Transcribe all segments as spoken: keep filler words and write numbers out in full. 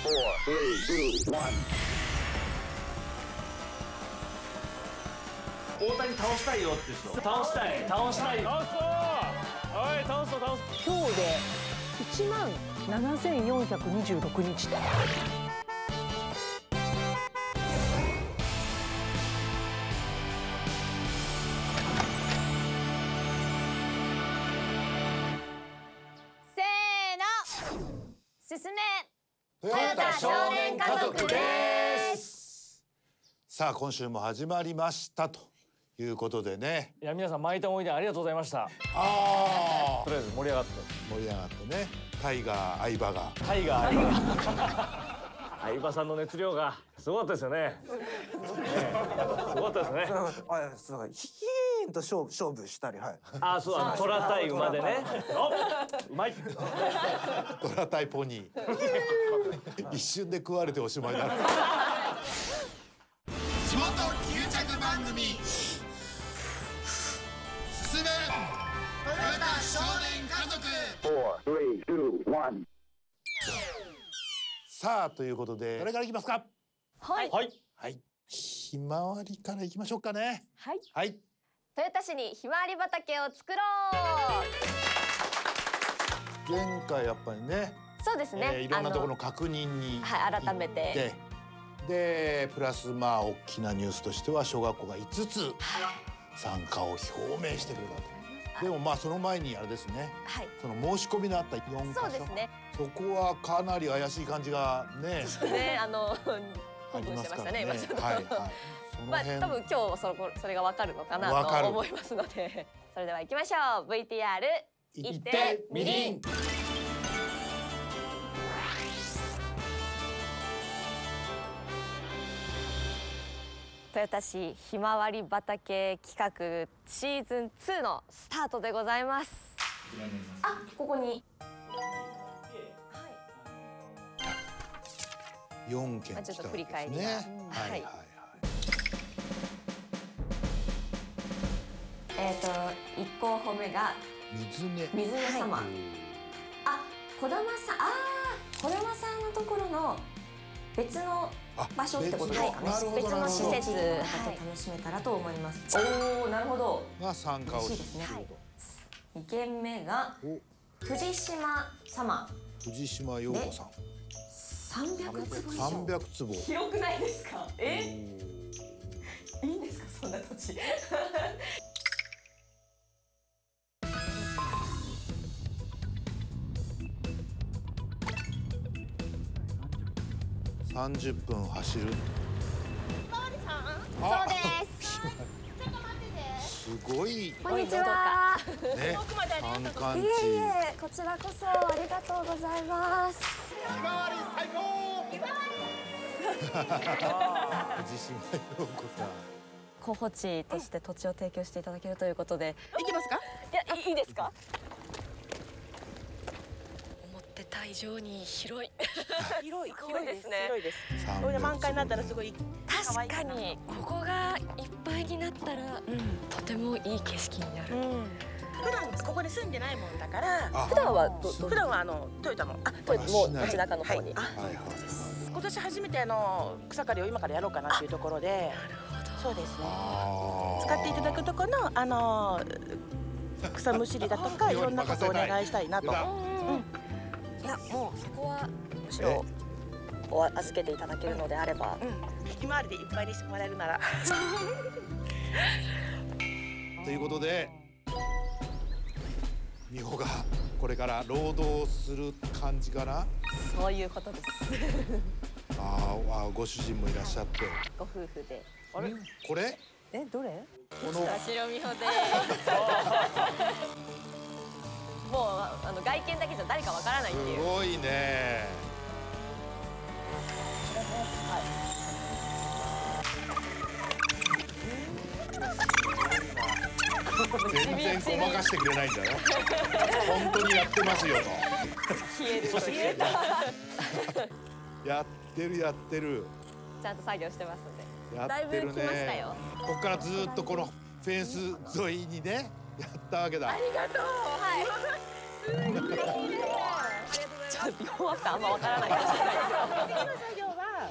大谷倒したいよって人。倒したい倒したい。倒そう。おい倒そう倒す。 今日でいちまんななせんよんひゃくにじゅうろくにち。 すすめトヨタ少年家族です。さあ今週も始まりましたということでね。 いや皆さん巻いた思い出ありがとうございました。 あとりあえず盛り上がって盛り上がってね。タイガー相葉がタイガー相葉相葉さんの熱量がすごかったですよね。ねすごかったですね。 あ、そうヒヒーンと勝負勝負したり、はい。 あ、そうあの虎対馬でね。お、うまい。 トラ対ポニー一瞬で食われておしまいだ。 地元吸着番組すすめトヨタ少年家族。 さあということで誰からいきますか。 はいはいはいひまわりからいきましょうかね。 はいはい豊田市にひまわり畑を作ろう。 前回やっぱりね、 そうですね、 えー、いろんなところの確認にはい改めてでプラスまあ大きなニュースとしては小学校がいつつ参加を表明してくれたと。でもまあその前にあれですね、はい、その申し込みのあったよんかしょ、 そうですね、 そこはかなり怪しい感じがねねあのありますからね。 今ちょっとはいはい。 まあ多分今日そのそれがわかるのかなと思いますので、それでは行きましょう。ブイティーアール いってみりん。豊田市ひまわり畑企画シーズンツーのスタートでございます。あ、ここに。 よんけんちょっと振り返りが、 はいはいはい。 えっと一候補目が水根水根様。あ、児玉さん、ああ、児玉さんのところの別の場所ってことですかね。別の施設で楽しめたらと思います。おお、なるほど。 が参加をしですね。二件目が藤島様。 藤島陽子さん。 三百坪以上。 三百坪。 広くないですか。え？いいんですかそんな土地。 三十分走る。 そうです。 ちょっと待ってて。 すごい。 こんにちは。 ね。三冠地。 いえいえ、こちらこそありがとうございます。 ひまわり最高。ひまわり。藤島陽子さん。 候補地として土地を提供していただけるということで。 行きますか。 いや、いいですか。 思ってた以上に広い。 広い、 広いですね。 広いです。これで満開になったらすごい。 確かにここがいっぱいになったら、うん、とてもいい景色になる。うん、 普段ここに住んでないもんだから。 普段はど普段はあのトヨタのあ、トヨタもう街中の方に。 はいはい。今年初めてあの草刈りを今からやろうかなというところで。なるほど。そうですね。使っていただくとこのあの草むしりだとかいろんなことをお願いしたいなと。うん。 いやもうそこはむしろお預けていただけるのであれば、 うん、ひまわりでいっぱいにしてもらえるなら。 ということで美穂がこれから労働する感じかな。 そういうことです。 ああ、ご主人もいらっしゃって。 ご夫婦で。 あれ？これ？ え、どれ？ この。 白美穂で。もうあの外見だけじゃ誰かわからないっていう。 すごいね。全然ごまかしてくれないんだよ。本当にやってますよと。 消える。そして消えた。 やってるやってる。 ちゃんと作業してますので。 やってるね。 だいぶ来ましたよ。 ここからずっとこのフェンス沿いにねやったわけだ。 ありがとう。はい。すごい。 ちょっとビフォーアフターあんまわからないかもしれない次の作業は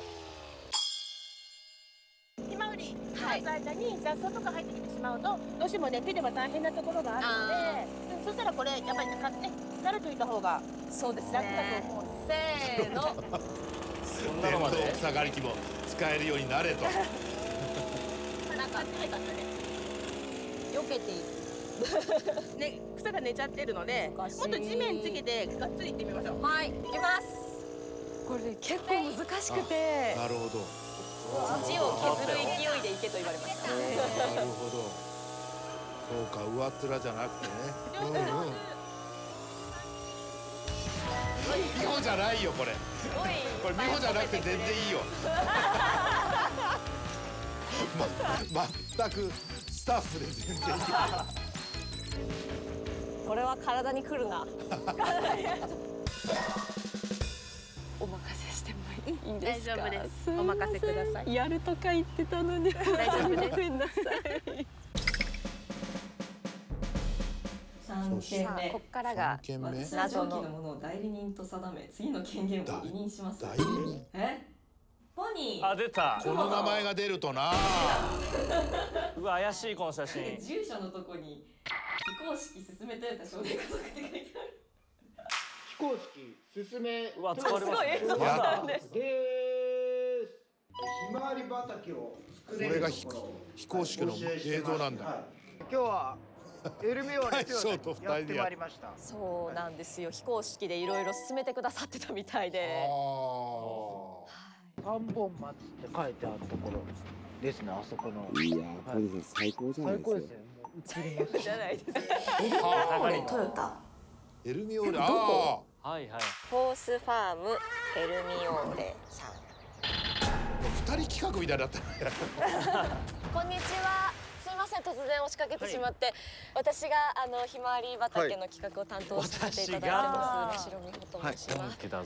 ひまわりの間に雑草とか入ってきてしまうとどうしてもね手では大変なところがあるので、うん、そしたらこれやっぱり買って慣れといた方がそうです楽ねだと思う。 せーのそんな電動のまで草刈り機も使えるようになれと。 なんか早かったね。避けていく。ね、草が寝ちゃってるので、もっ難しいと地面つけてがっつりいってみましょう。 はい行きますこれ結構難しくてなるほど。 土を削る勢いでいけと言われましたなるほど。そうか、上っ面じゃなくてね。うんうん。美穂じゃないよこれ。 すごいこれ美穂じゃなくて全然いいよ。ま、全くスタッフで全然いい。 これは体にくるなお任せしてもいいですか？ 大丈夫ですすいませんお任せくださいやるとか言ってたのに大丈夫ですごめんなさい三件目。 こっからが三件目。 私は上記のものを代理人と定め、次の権限を委任します。 代理人。 え？ポニー。 あ、出た。 この名前が出るとな。 うわ、怪しいこの写真。 住所のとこに非公式進めといた少年家族って書いてある。 非公式進めうわ、使われますね。 やっですひまわり畑を作れるこれが非ところ非公式の映像なんだ。 はい今日はエルミオーレ大将と二人でややってまいりました。 そうなんですよ非公式でいろいろ進めてくださってたみたいで三本松って書いてあるところですね、あそこの。 いやー、ポニーさん最高じゃないですか。 最高ですね。もう映ります。 じゃないですこれトヨタ。 エルミオーレ。ああ。 はいはい。 フォースファームエルミオーレさん二人企画みたいになったね。 こんにちは。すみません突然押しかけてしまって、はい、私があのひまわり畑の企画を担当させていただいてます白美穂と申します。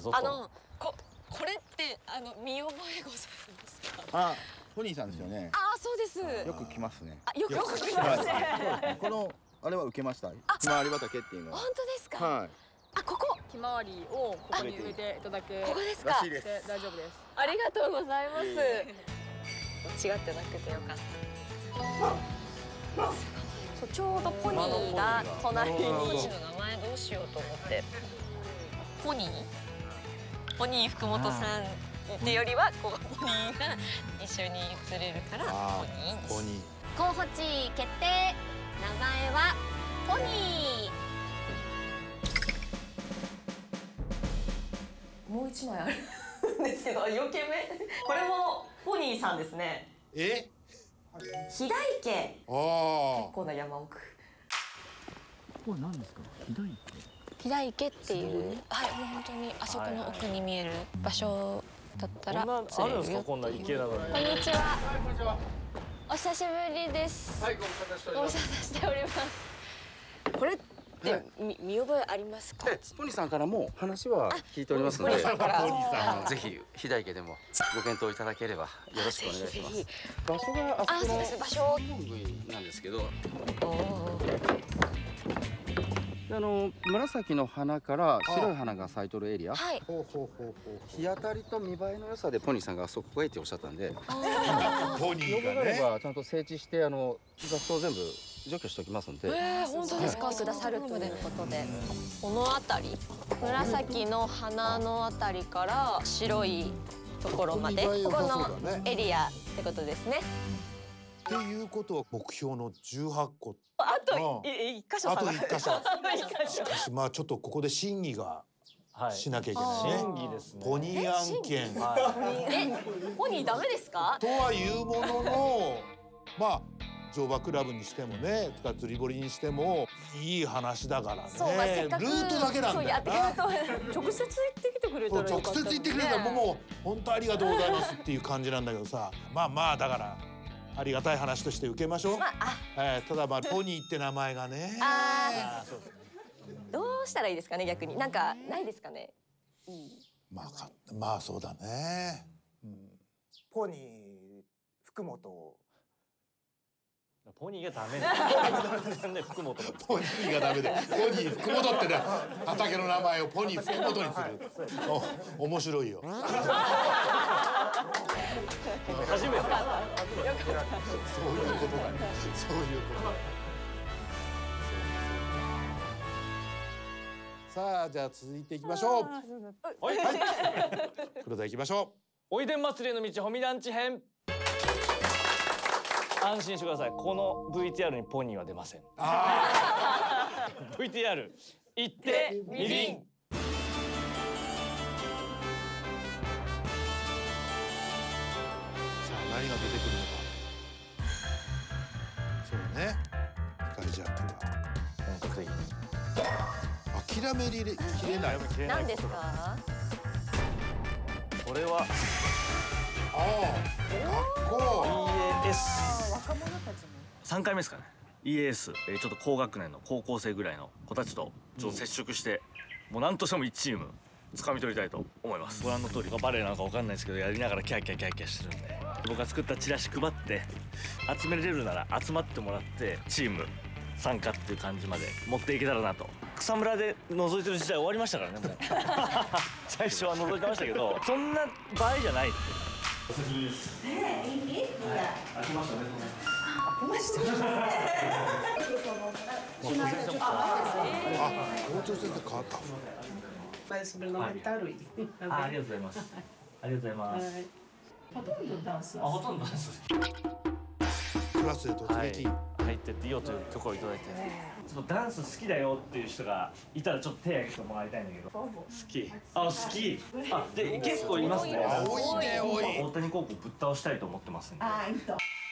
あのここれってあの見覚えございますか？ あ、ポニーさんですよね。 あ、そうです。 よく来ますね。 あ、よく来ますね。 このあれは受けました。ひまわり畑っていうのは。 本当ですか？ はい。 あ、ここひまわりをここに植えていただく。 ここですか？ らしいです。 大丈夫です。 ありがとうございます。間違ってなくてよかった。そうちょうどポニーが隣に。ポニーの名前どうしようと思って。ポニー？ポニー福本さんってよりはこうポニーが一緒に写れるからポニーに。 ポニー。 候補地決定。名前はポニー。もう一枚あるんですけど、よけめ。これもポニーさんですね。 え？ 肥大家。 ああ。 結構な山奥。 ここは何ですか？肥大家。 肥大家っていう、はい、もう本当にあそこの奥に見える場所だったらこんなあるんですか？こんな池なのに。 こんにちは。お久しぶりです。 はい、ご無沙汰しておりご無ます。 沙汰しております。これって見見覚えありますか？ ポニーさんからも話は聞いておりますので、 ポニーさんからあのぜひ肥大家でもご検討いただければよろしくお願いします。場所がああ、 そこのそうです。場所。 部なんですけど、 おあの紫の花から白い花が咲いとるエリア、 はい。 ほうほうほうほ日当たりと見栄えの良さでポニーさんがそこがいいっておっしゃったんで、 う。ポニ要ーが望があれね。 ばちゃんと整地してあの雑草を全部除去しておきますので。 えー、本当ですか？くださるということで、この辺り、紫の花の辺りから白いところまで、ここのエリアってことですね。 っていうことは目標のじゅうはっこ。 あとうんい一箇所あと探一箇所。 あと一箇所。 しかしまあちょっとここで審議がはい。 しなきゃいけない審ね。 議ですね。 ポニー案件。 はえ、ポニーダメですか？ とはいうものの、まあ乗馬クラブにしてもね、とか釣り堀にしてもいい話だからね。 そう、まあ、せっかくルートだけなんそうだよやってくれるな。 と直接行ってきてくれたそうらよかったのにね。 直接言ってくれたらもう本当ありがとうございますっていう感じなんだけどさ、まあまあだからありがたい話として受けましょう。 まあ、あ、 えーただまあポニーって名前がね。 あい。そうですね。 ー、どうしたらいいですかね、逆に、なんかないですかね。 まあかまあそうだね。 ポニー福本ポニーがダメなんで福本のポニーがダメでポニー福本ってね畑の名前をポニー福本にするお面白いよ初めてそういうことだねそういうことさあじゃあ続いていきましょうはい黒田いきましょうおいでん祭りへの道保見団地編安心してくださいこの ブイティーアール にポニーは出ませんあブイティーアール 行ってみりんさあ何が出てくるのかそうね光ジャックが本格的に諦めりれきれない何ですかこれはああ学校イーエーエスさんかいめですかね イーエーエス、えー、ちょっと高学年の高校生ぐらいの子たちとちょっと接触して、うん、もう何としてもいちチーム掴み取りたいと思います。ご覧の通りバレエなのか分かんないですけどやりながらキャーキャーキャーキャーしてるんで僕が作ったチラシ配って集めれるなら集まってもらってチーム参加っていう感じまで持っていけたらなと。草むらで覗いてる時代終わりましたからねもう最初は覗いてましたけどそんな場合じゃないって。お久しぶりです。えー、いい？はい。開きましたね。開きました。 あ、校長先生変わった。 ありがとうございます。 ありがとうございます。 ほとんどダンス。 あ、ほとんどダンス。 クラスで突撃。 入ってっていいよという許可をいただいて。ちょっとダンス好きだよっていう人がいたらちょっと手挙げてもらいたいんだけど。好き。あ、好き。あ、で結構いますね。 多いね、多い。 大谷高校ぶっ倒したいと思ってますんで。 あ、いいと。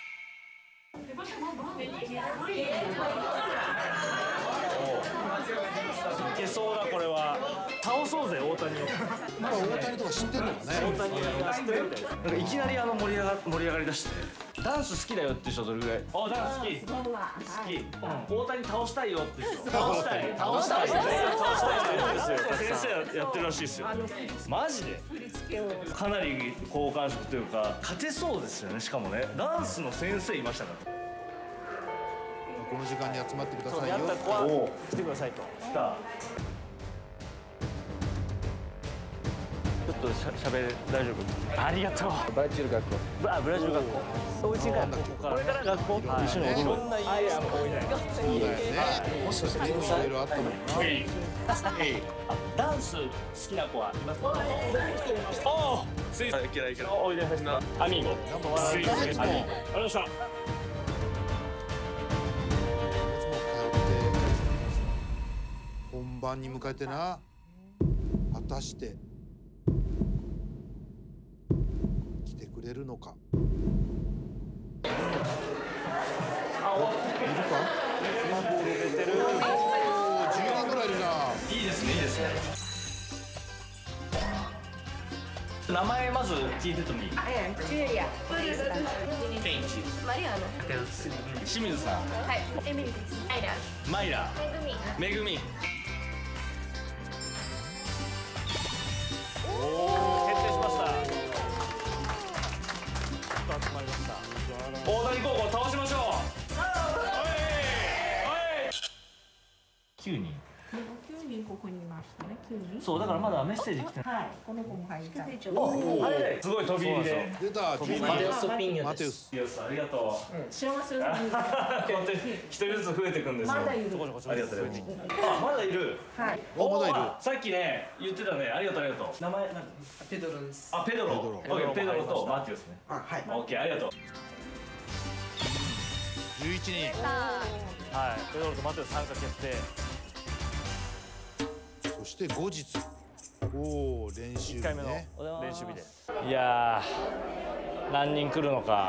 いけそうだこれは。倒そうぜ大谷を。 まあ大谷とか知ってるのかね。 大谷が知ってるみたいです。なんかいきなりあの盛り上が盛り上がりだして。ダンス好きだよっていう人どれぐらい？あ、ダンス好き。好き。大谷倒したいよっていう人。倒したい。倒したい。倒したい人いるんですよ。先生やってるらしいですよ。マジで？かなり好感触というか勝てそうですよね。しかもね、ダンスの先生いましたから。 この時間に集まってくださいよ。 やった子は来てくださいと。来た。ちょっとしゃ、しゃべれ大丈夫？ありがとう。 ブラジル学校。 ブラブラジル学校。おうちからこれから学校。一緒に踊る。いろんなアイアンも多いね。 そうだよね。もしかしていろいろあったもんな。 ダンス好きな子はいますか？おお。スイス。嫌い嫌い。おいで。アミーゴ。スイス。アミーゴ。ありがとうございました。 本番に向かえてな。果たして来てくれるのか。 あ、お、いるか？スマホ入れてる。 おお、じゅうにんぐらいいるな。 いいですね、いいですね。名前まず聞いててもいい？ ジュリア。 ケンイチ。 マリアーノ。 清水さん。 はい。エミリです。マイラ。 マイラ。めぐみ。めぐみ。おお、決定しました。集まりました。大谷高校倒しましょう。きゅうにん。 きゅうにんここにいましたね。きゅうにん。 そうだからまだメッセージ来てない。 はい。この子も入った。 おお、すごい飛び入りで。 出た。 飛び入り。 マテウスピンマテウス。 ありがとう。 幸せだ。 本当に一人ずつ増えていくんですよ。 まだいる。 ありがとうございます。あ、まだいる。 はい。 お、まだいる。 さっきね言ってたね。ありがとうありがとう。名前なんペドロです。 あ、ペドロ。オッケー、ペドロとマティウスね。 あ、はい。 オッケー、ありがとう。 じゅういちにん。 はい、ペドロとマティウス参加決定。 そして後日。おお、練習日ね。 いっかいめの練習日で。いやー、何人来るのか。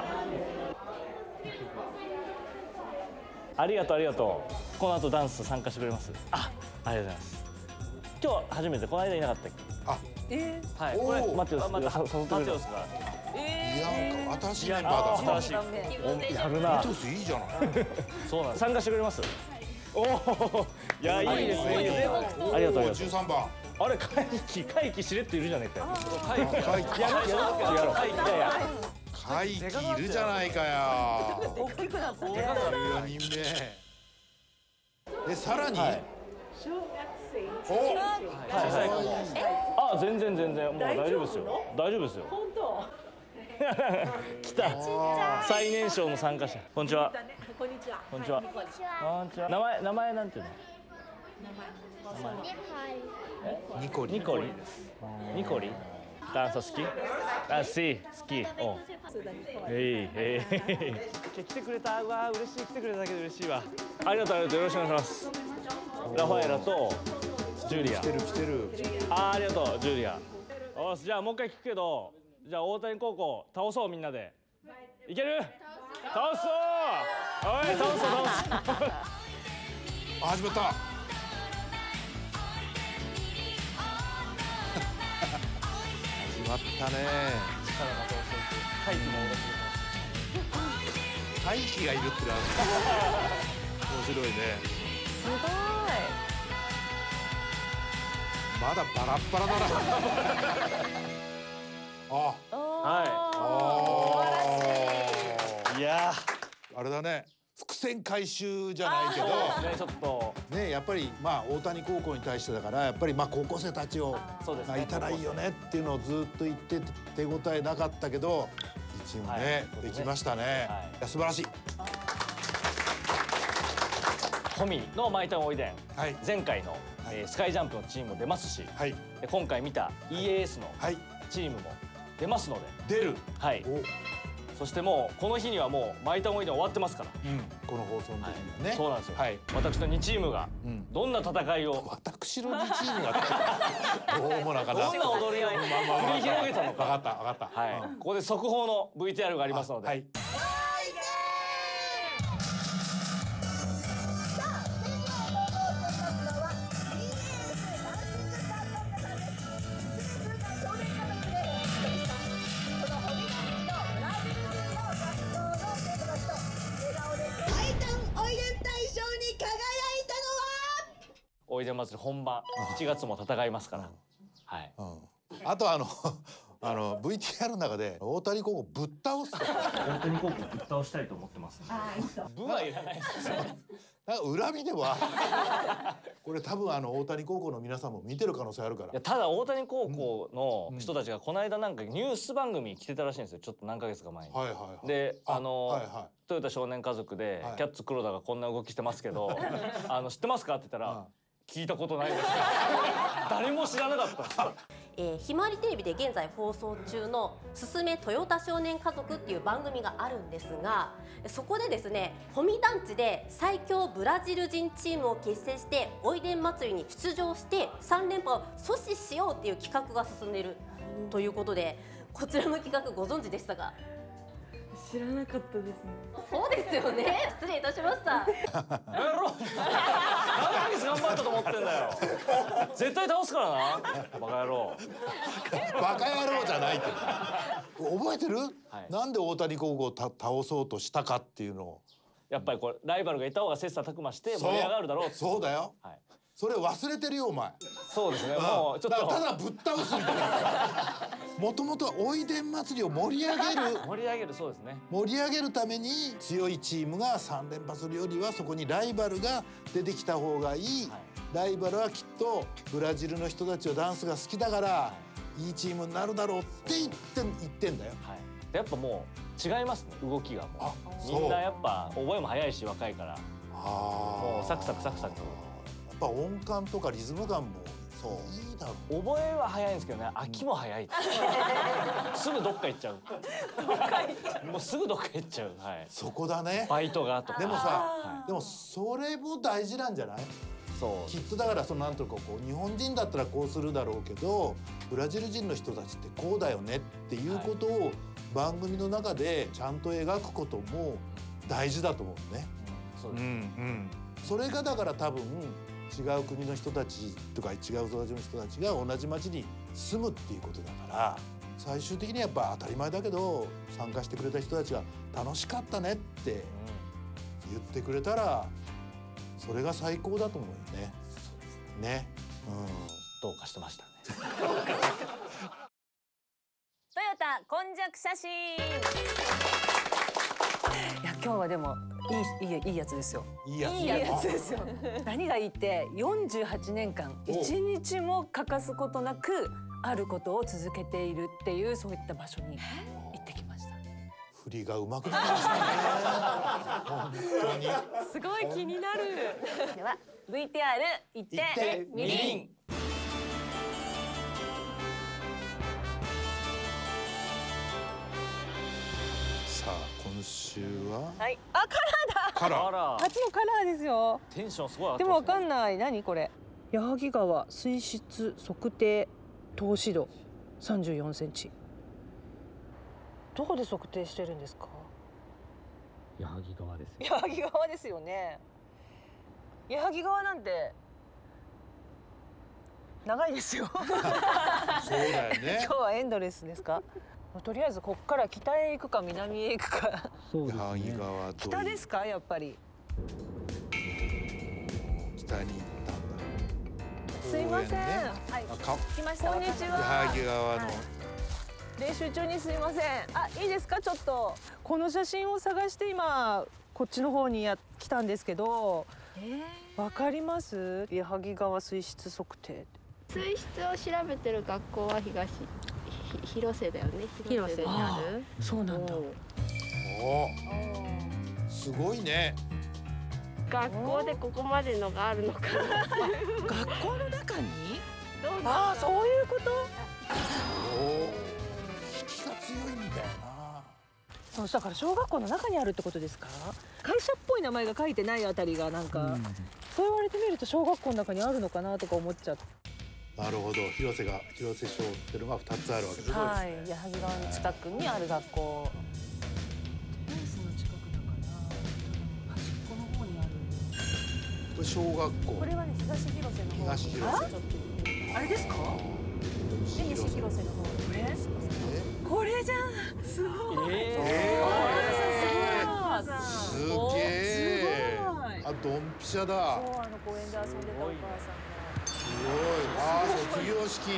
ありがとうありがとう。この後ダンス参加してくれます？あ、ありがとうございます。今日初めて、この間いなかったっけ？ あ、 えー、はい。これマテウスが誘ってくれた。マテウスが。 ビアンカ、新しいメンバーだ。 新しい。やるな。 マテウスいいじゃない。 そうなんです。参加してくれます？おお、いや、いいですね。いいですね。ありがとうありがとう。 じゅうさんばん。 あれ、怪奇、怪奇しれっているじゃねえかよ。怪奇、怪奇、やろう、やろう、やろう。いやいや。 怪大輝いるじゃないかよ。 大きくなったね。 じゅうよにんめ。でさらに。 小学生。 お。 あ、全然全然もう大丈夫ですよ。大丈夫ですよ。 本当。 来た。最年少の参加者。こんにちは。 こんにちは。 こんにちは。こんにちは。名前名前なんていうの？ ニコリ。 ニコリ。ニコリ。ダンス好き？あ、し好き。お。えいえい。来てくれた。うわ嬉しい、来てくれただけで嬉しいわ。ありがとうありがとう、よろしくお願いします。ラファエラとジュリア。 来てる来てる。 あ、ありがとうジュリア。おし、じゃあもう一回聞くけど、じゃあ大谷高校倒そうみんなで。いける？倒そう。おい倒そう倒そう。 あ、始まった。始まったね。 大輝もおろし大輝がいるってのは面白いね。 すごい。 まだバラッバラだな。あ。 はい。いやあれだね。伏線回収じゃないけど、 ね、ちょっとね、やっぱりまあ大谷高校に対してだからやっぱりまあ高校生たちを泣いたらいいよねっていうのをずっと言って手応えなかったけど、いいチームね、できましたね。いや素晴らしい。 ホミのマイタウンおいでん、前回のスカイジャンプのチームも出ますし、今回見た イーエーエス のチームも出ますので。 出る。 はい。そしてもうこの日にはもうマイタウンおいでん終わってますから。 この放送の時にね。 そうなんですよ。私のにチームがどんな戦いを。 私のにチームが。どうもなかな。 どんな踊りを繰り広げたのか。 分かった分かった。 はい。ここで速報の ブイティーアール がありますので。はい。おいでん祭り本番いちがつも戦いますから。はい。 あとあのあの ブイティーアール の中で大谷高校ぶっ倒す。 大谷高校ぶっ倒したいと思ってます。部はいらないですよ。 なんか恨みではこれ多分あの大谷高校の皆さんも見てる可能性あるから。いやただ大谷高校の人たちがこの間なんかニュース番組来てたらしいんですよ。ちょっと何ヶ月か前に。 はいはいはい。 であのトヨタ少年家族でキャッツ黒田がこんな動きしてますけど、あの知ってますかって言ったら。聞いたことないです。誰も知らなかった。 えー、ひまわりテレビで現在放送中の「すすめトヨタ少年家族」っていう番組があるんですが、そこでですね保見団地で最強ブラジル人チームを結成しておいでん祭りに出場してさん連覇を阻止しようっていう企画が進んでいるということで、こちらの企画ご存知でしたか？ 知らなかったですね。 そうですよね。失礼いたしました。やろう。何ヶ月頑張ったと思ってんだよ。絶対倒すからな。バカ野郎。 バカ野郎じゃないって。覚えてる？はい、なんで大谷高校を倒そうとしたかっていうのを。 やっぱりこれライバルがいた方が切磋琢磨して盛り上がるだろう。 そうだよ。はい。それ忘れてるよお前。 そうですね。もうちょっとただぶっ倒すみたいな。もともとおいでん祭りを盛り上げる盛り上げるそうですね。 盛り上げるために強いチームがさん連覇するよりはそこにライバルが出てきた方がいい。はい、ライバルはきっとブラジルの人たちはダンスが好きだから、はい、いいチームになるだろうって言って言ってんだよ。 はい、やっぱもう違いますね動きがもう。みんなやっぱ覚えも早いし若いから。もうサクサクサクサク。 やっぱ音感とかリズム感もそういいだろう。 覚えは早いんですけどね、飽きも早い。すぐどっか行っちゃう。もうすぐどっか行っちゃう。はい。 そこだね。 バイトがとか。 でもさ、でもそれも大事なんじゃない？そう。きっとだからそのなんとかこう日本人だったらこうするだろうけど、ブラジル人の人たちってこうだよねっていうことを番組の中でちゃんと描くことも大事だと思うね。 そうです。うん。 それがだから多分。違う国の人たちとか違う人たちの人たちが同じ町に住むっていうことだから最終的にやっぱ当たり前だけど参加してくれた人たちが楽しかったねって言ってくれたらそれが最高だと思うよね。ね。 うん。どうかしてましたね。 トヨタた今昔写真。いや今日はでもいいいいいいやつですよ。 いいやつ。 いいやつですよ。何がいいってよんじゅうはちねんかん一日も欠かすことなくあることを続けているっていうそういった場所に行ってきました。 振りが上手くなりましたね。本当に。 すごい気になる。 では ブイティーアール いってみりん。 さあ今週は。 はい。あ、カラーだ。 カラー。 初のカラーですよ。 テンションすごい上がっでもわてますね。 かんない。何これ。矢作川水質測定透視度さんじゅうよんセンチ。どこで測定してるんですか。 矢作川ですよ。 矢作川ですよね。矢作川なんて長いですよ。 そうだよね。 今日はエンドレスですか。とりあえずここから北へ行くか南へ行くか。 そうですね。 矢作川と北ですかやっぱり。 北に行ったんだ。 すいません。 公園ねはい。 あか来ました。こんにちは。 矢作川の。 練習中にすいません。あ、いいですかちょっと。この写真を探して今こっちの方にや来たんですけど。わかります？矢作川水質測定。 水質を調べてる学校は東ひ広瀬だよね。広瀬にある。 そうなんだ。 おお。すごいね。 学校でここまでのがあるのかな。 学校の中に？ どうああ、そういうこと？ おお。引きが強いんだよな。 そうだから小学校の中にあるってことですか？会社っぽい名前が書いてないあたりがなんか、うん、そう言われてみると小学校の中にあるのかなとか思っちゃって。 なるほど。広瀬が広瀬小っていうのがふたつあるわけですね。 はい。矢作川の近くにある学校。フェンスの近くだから端っこの方にある。 これ小学校。 これはね東広瀬の方。 東広瀬。 あれですか？西広瀬の方ね。これじゃん。すごい。えー、すげえ。あ、ドンピシャだ。そう、 あの公園で遊んでたお母さんが。 すごい。あ、卒業式。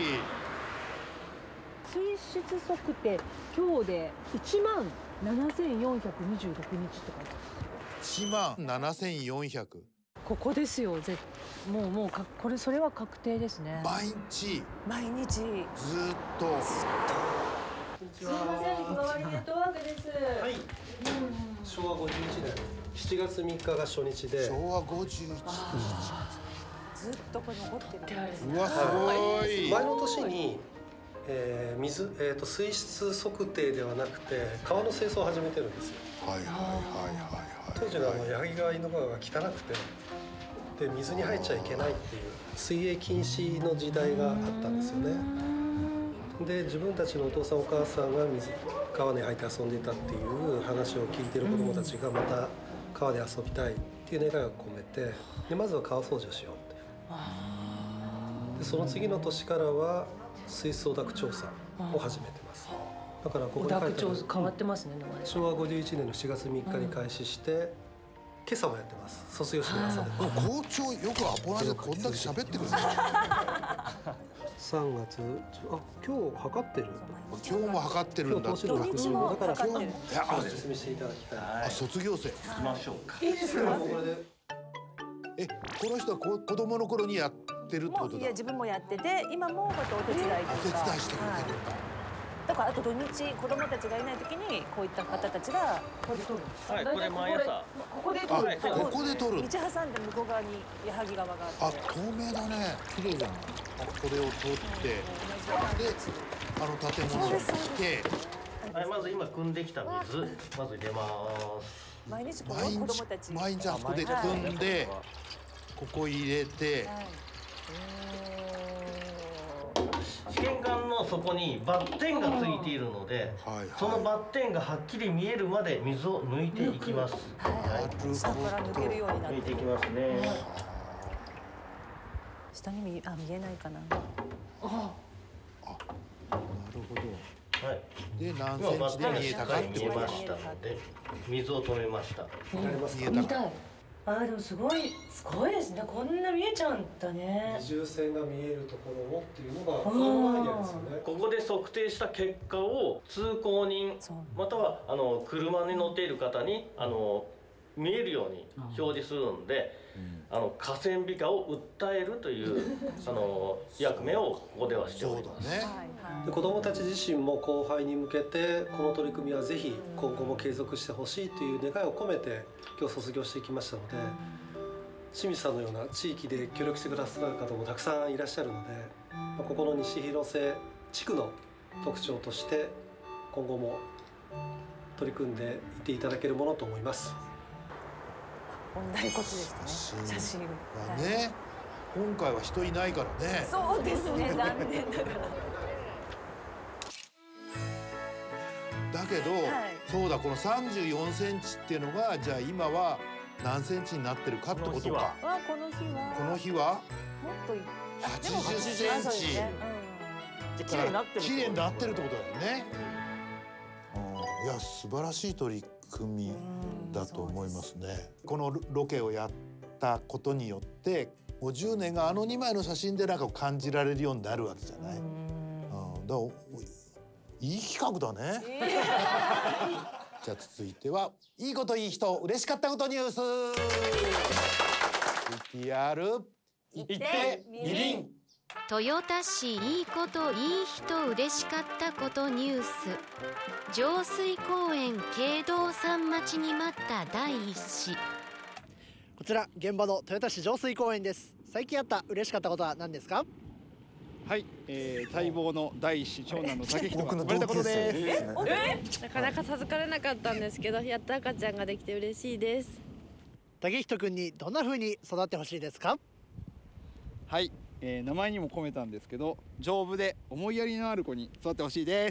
水質測定今日で一万七千四百二十六日って書いてある。 一万七千四百。 ここですよ。ぜもうもうかこれそれは確定ですね。 毎日。 毎日。ずっと。 すみません、ひまわりネットワークです。はい。 しょうわごじゅういちねんしちがつみっかが初日で。 しょうわごじゅういち。 ずっとこれ残ってる。 うわ、すごい。 前の年に、えー、水えっ、ー、と水質測定ではなくて川の清掃を始めてるんですよ。 はいはいはいはい。 当時のあの矢作川井の川が汚くて、で水に入っちゃいけないっていう水泳禁止の時代があったんですよね。で自分たちのお父さんお母さんが水川に入って遊んでいたっていう話を聞いてる子どもたちがまた川で遊びたいっていう願いを込めて、でまずは川掃除をしようって。でその次の年からは水質汚濁調査を始めてます。だからここに書いてある変わってますね。 しょうわごじゅういちねんのしちがつみっかに開始して、うん、今朝もやってます。卒業式の朝で。 校長よくアポなしでこんだけ喋ってくる。 さんがつ、あ、今日測ってる。 今日も測ってるんだ。 土日もだから今日、いや、 お勧めしていただきたい。 あ、卒業生。 行きましょうか。 いいですか。 え、この人はこ子供の頃にやってるってことだ。 いや、自分もやってて、今もこうやってお手伝いとか。 お手伝いしてくれてるんだ。 だからあと土日子供たちがいない時にこういった方たちがここで撮るんですか。 はい、これ毎朝。 ここで撮る。 ここで撮る。 道挟んで向こう側に矢作川があって。 あ、透明だね。綺麗じゃん。これを撮って、で、あの建物に来て。 はい、まず今汲んできた水、まず入れます。 毎日この子供たち。 毎日あそこで汲んで、ここ入れて。 試験管の底にバッテンがついているので、そのバッテンがはっきり見えるまで水を抜いていきます。 はい、下から抜けるようになって。 抜いていきますね。 下に見あ見えないかな。 あ、なるほど。 はい。 で何センチで見えたかって見えましたので、水を止めました。 見えたか。 あでもすごいすごいですね。こんな見えちゃうんだね。 二重線が見えるところをっていうのがこのアイデアですよね。 ここで測定した結果を通行人またはあの車に乗っている方にあの見えるように表示するんで、うん、あの河川美化を訴えるというあの役目をここではしております。 で子どもたち自身も後輩に向けてこの取り組みはぜひ今後も継続してほしいという願いを込めて今日卒業してきましたので、清水さんのような地域で協力してくださる方もたくさんいらっしゃるので、ここの西広瀬地区の特徴として今後も取り組んでいっていただけるものと思います。 本題こっちですね。写真はね、今回は人いないからね。 そうですね、残念ながら。 だけど、はい、そうだ、このさんじゅうよんセンチっていうのがじゃあ今は何センチになってるかってことか。 この日はこの日はもっといはちじゅっセンチ。 綺麗になってる。 綺麗になってるってことだよね。うん、いや素晴らしい取り組みだと思いますね。このロケをやったことによってごじゅうねんがあのにまいの写真でなんか感じられるようになるわけじゃない。うん、だからいい企画だね。じゃあ続いてはいいこといい人嬉しかったことニュース ブイティーアール いってみりん。 豊田市いいこといい人嬉しかったことニュース。上水公園京道山町に待った第一子。 こちら現場の豊田市上水公園です。最近あった嬉しかったことは何ですか？ はい、えー、待望の第一子長男の武人が生まれたことです。 なかなか授かれなかったんですけど、やっと赤ちゃんができて嬉しいです。 武人君にどんな風に育ってほしいですか？ はい、えー、名前にも込めたんですけど、丈夫で思いやりのある子に育ってほしいです。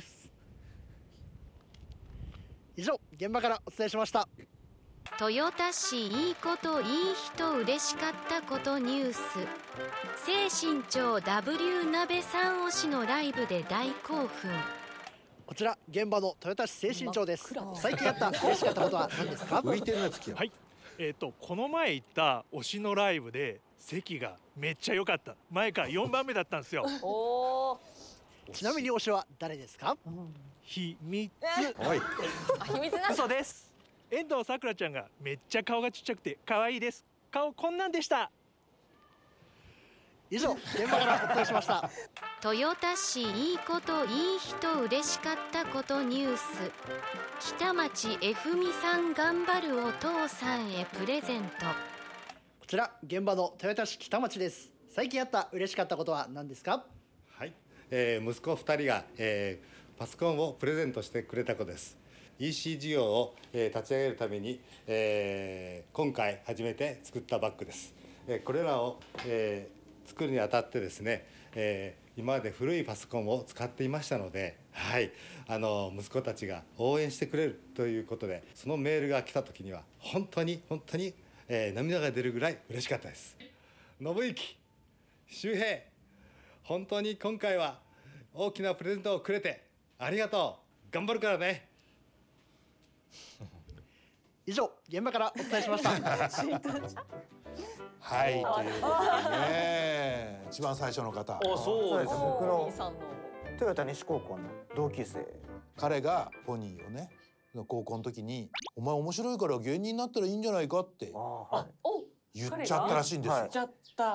以上、現場からお伝えしました。 豊田市いいこといい人嬉しかったことニュース。清身長 ダブリュー 鍋さん推しのライブで大興奮。 こちら現場の豊田市清身長です。最近あった嬉しかったことは何ですか？ 浮いてるやつ。 はい、えっとこの前行った推しのライブで席がめっちゃ良かった。前からよんばんめだったんですよ。 おちなみに推しは誰ですか？ 秘密。 あ、秘密なんだ。 嘘です。遠藤さくらちゃんがめっちゃ顔がちっちゃくて可愛いです。顔こんなんでした。 以上、現場からお伝えしました。 豊田市いいこといい人嬉しかったことニュース。北町 F みさん頑張るお父さんへプレゼント。 こちら現場の豊田市北町です。最近あった嬉しかったことは何ですか？ はい、えー、息子ふたりが、えー、パソコンをプレゼントしてくれた子です。イーシー 事業を、えー、立ち上げるために、えー、今回初めて作ったバッグです。えー、これらを、えー、作るにあたってですね、えー、今まで古いパソコンを使っていましたので、はい、あの息子たちが応援してくれるということで、そのメールが来た時には本当に本当に、えー、涙が出るぐらい嬉しかったです。信之、周平、本当に今回は大きなプレゼントをくれてありがとう。頑張るからね。 以上、現場からお伝えしました。 はい、ということでね、一番最初の方。 あ、そうです。僕の豊田西高校の同級生。 彼がポニーをね、高校の時に「お前面白いから芸人になったらいいんじゃないか」って言っちゃったらしいんですよ。 言っちゃった。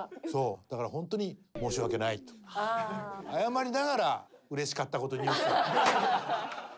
そうだから本当に申し訳ないと謝りながら嬉しかったことに言った。